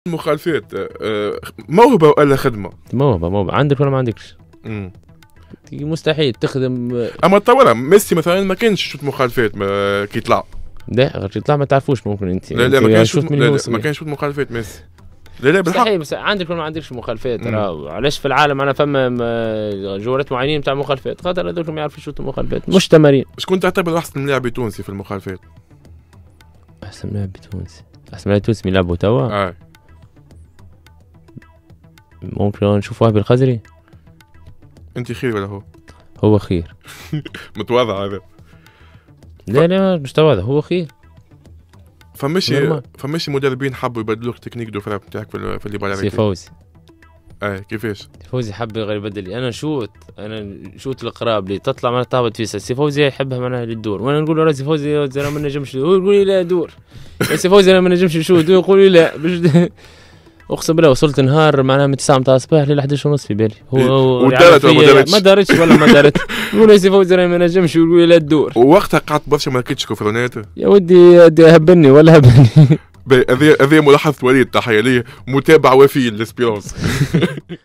مخالفات موهبه ولا خدمه؟ موهبه عندك ولا ما عندكش؟ مستحيل تخدم. اما تصور ميسي مثلا ما كانش شوت مخالفات كي طلع. لا يطلع ما تعرفوش ممكن انت. لا ما كانش شوت مخالفات ميسي. لا بالحق صحيح، بس عندك ولا ما عندكش مخالفات. علاش في العالم انا فما جولات معينين بتاع مخالفات؟ خاطر هذوك ما يعرفوش يشوتوا مخالفات، مش تمارين. شكون تعتبر احسن لاعب تونسي في المخالفات؟ احسن لاعب تونسي، احسن لاعب تونسي يلعبوا توا؟ ممكن نشوف وهبي الخزري. انت خير ولا هو خير؟ متواضع هذا. لا مش تواضع، هو خير. فماشي مدربين حبوا يبدلوك تكنيك دو فراب نتاعك في اللي بالك. سي فوزي. كيفاش؟ سي فوزي حب غير يبدل لي. انا شوت القراب اللي تطلع ما تهبط في سي فوزي يحبها معناها للدور، وانا نقول له سي فوزي انا ما نجمش، هو يقول لي لا دور. سي فوزي انا ما نجمش نشوت، يقول لي لا باش اقسم بالله وصلت نهار معناها من 9 متاع الصباح ل 11:30 في بالي. هو ما دارتش ولا ما دارت. نقول سي فوزي انا ما نجمش، يقول لي لا تدور. ووقتها قعدت برشا ما لقيتش كفرونات يا ودي هبني ولا هبني. هذه ملاحظه وليد، تحيه ليه، متابع وفي للاسبيرونس.